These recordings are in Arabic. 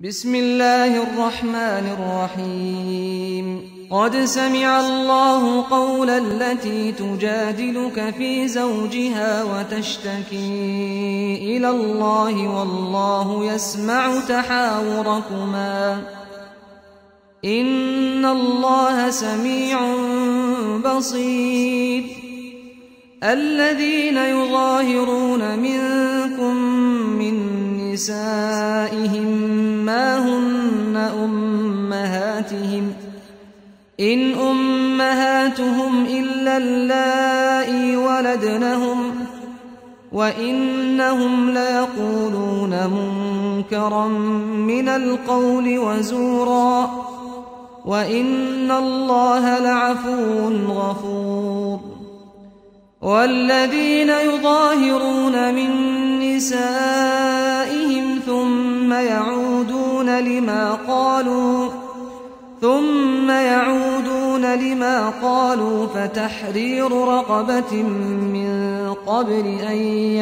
بسم الله الرحمن الرحيم قد سمع الله قول التي تجادلك في زوجها وتشتكي إلى الله والله يسمع تحاوركما إن الله سميع بصير الذين يظاهرون منكم من نسائهم ما هن أمهاتهم إن أمهاتهم إلا اللائي ولدنهم وإنهم ليقولون منكرا من القول وزورا وإن الله لعفو غفور والذين يظاهرون من نسائهم ثم يعودون لما قالوا فتحرير رقبة من قبل أن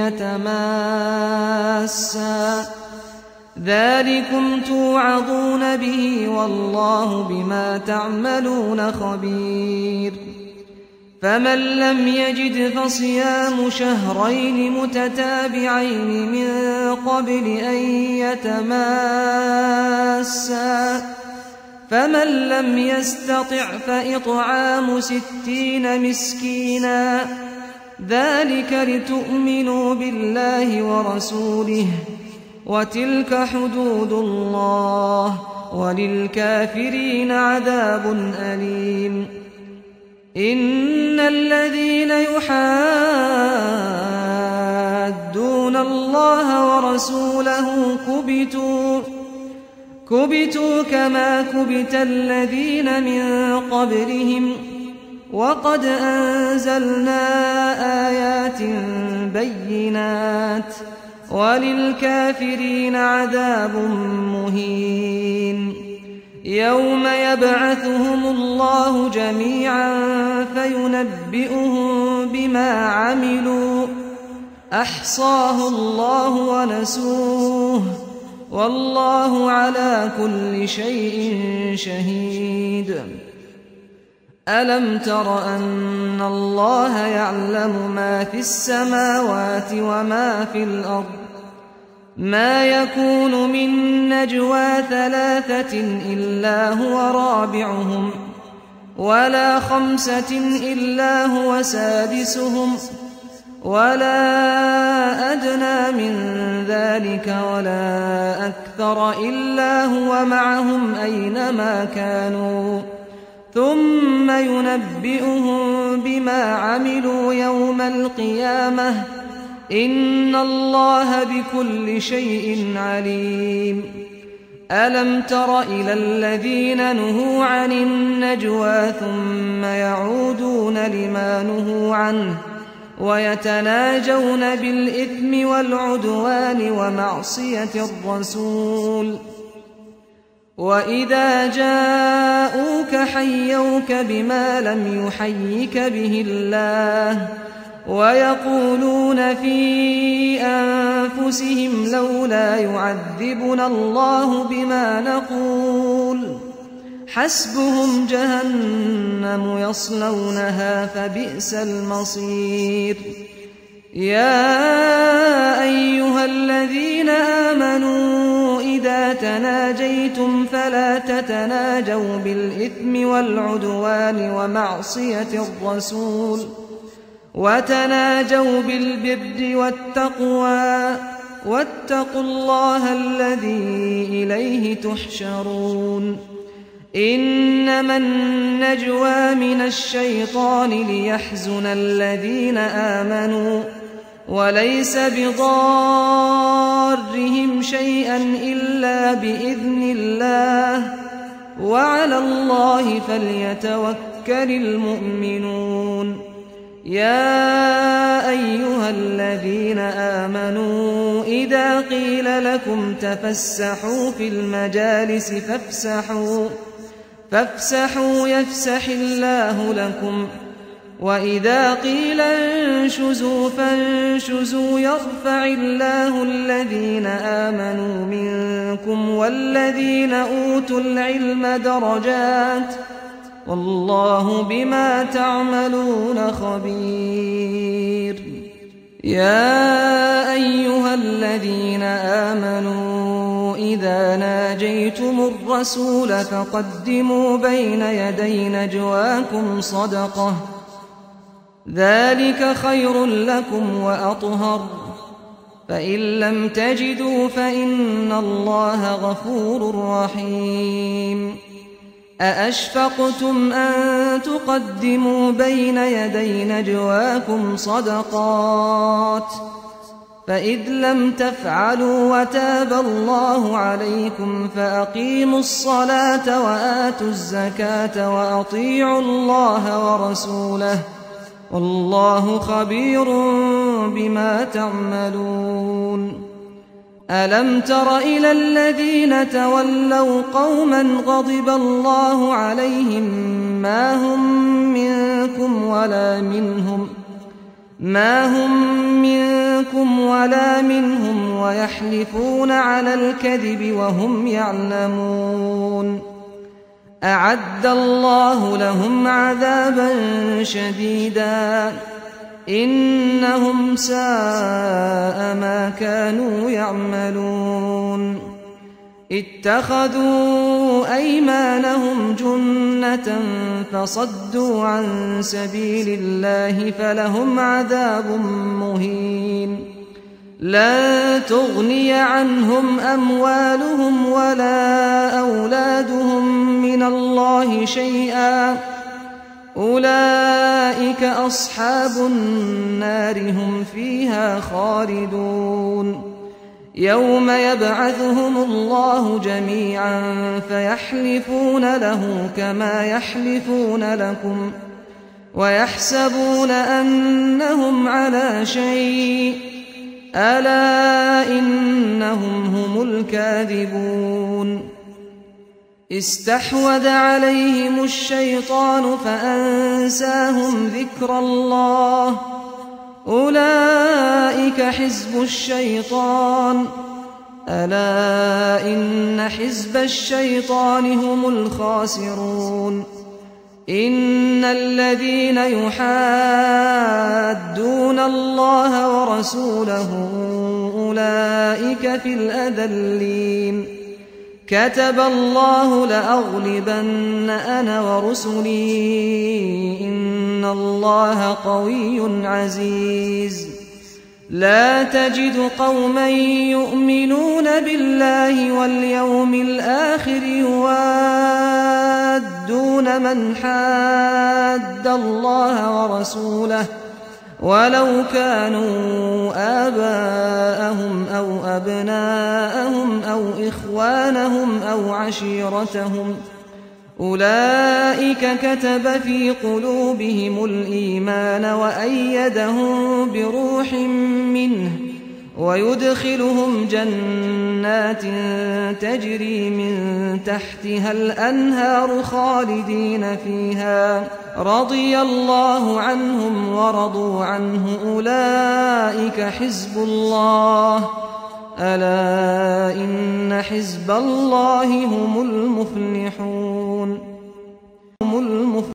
يتماسا ذلكم توعظون به والله بما تعملون خبير فمن لم يجد فصيام شهرين متتابعين من قبل أن يتماسا فمن لم يستطع فإطعام 60 مسكينا ذلك لتؤمنوا بالله ورسوله وتلك حدود الله وللكافرين عذاب أليم إن الذين يحادون الله ورسوله كبتوا كما كبت الذين من قبلهم وقد أنزلنا آيات بينات وللكافرين عذاب مهين يوم يبعثهم الله جميعا فينبئهم بما عملوا أحصاه الله ونسوه والله على كل شيء شهيد ألم تر أن الله يعلم ما في السماوات وما في الأرض ما يكون من نجوى 3 إلا هو رابعهم ولا 5 إلا هو سادسهم ولا أدنى من ذلك ولا أكثر إلا هو معهم أينما كانوا ثم ينبئهم بما عملوا يوم القيامة إن الله بكل شيء عليم ألم تر إلى الذين نهوا عن النجوى ثم يعودون لما نهوا عنه ويتناجون بالإثم والعدوان ومعصية الرسول وإذا جاءوك حيوك بما لم يحيك به الله ويقولون في أنفسهم لولا يعذبنا الله بما نقول حسبهم جهنم يصلونها فبئس المصير يا أيها الذين آمنوا إذا تناجيتم فلا تتناجوا بالإثم والعدوان ومعصية الرسول وتناجوا بالبر والتقوى واتقوا الله الذي إليه تحشرون إنما النجوى من الشيطان ليحزن الذين آمنوا وليس بضارهم شيئا إلا بإذن الله وعلى الله فليتوكل المؤمنون يا أيها الذين آمنوا إذا قيل لكم تفسحوا في المجالس فافسحوا يفسح الله لكم وإذا قيل انشزوا فانشزوا يرفع الله الذين آمنوا منكم والذين أوتوا العلم درجات والله بما تعملون خبير. يا أيها الذين آمنوا إذا ناجيتم الرسول فقدموا بين يدي نجواكم صدقة ذلك خير لكم وأطهر فإن لم تجدوا فإن الله غفور رحيم. أأشفقتم أن تقدموا بين يدي نجواكم صدقات فإذ لم تفعلوا وتاب الله عليكم فأقيموا الصلاة وآتوا الزكاة وأطيعوا الله ورسوله والله خبير بما تعملون. ألم تر إلى الذين تولوا قوما غضب الله عليهم ما هم منكم ولا منهم ويحلفون على الكذب وهم يعلمون. أعد الله لهم عذابا شديدا إنهم ساء ما كانوا يعملون. اتخذوا أيمانهم جنة فصدوا عن سبيل الله فلهم عذاب مهين. لن تغني عنهم أموالهم ولا أولادهم من الله شيئا أولئك أصحاب النار هم فيها خالدون. يوم يبعثهم الله جميعا فيحلفون له كما يحلفون لكم ويحسبون أنهم على شيء ألا إنهم هم الكاذبون. استحوذ عليهم الشيطان فأنساهم ذكر الله أولئك حزب الشيطان ألا إن حزب الشيطان هم الخاسرون. إن الذين يحادون الله ورسوله أولئك في الأذلين. كتب الله لأغلبن أنا ورسلي إن الله قوي عزيز. لا تجد قوما يؤمنون بالله واليوم الآخر يوادون من حاد الله ورسوله ولو كانوا آباءهم أو أبناءهم أو إخوانهم أو عشيرتهم أولئك كتب في قلوبهم الإيمان وأيدهم بروح منه ويدخلهم جنات تجري من تحتها الأنهار خالدين فيها رضي الله عنهم ورضوا عنه أولئك حزب الله ألا إن حزب الله هم المفلحون.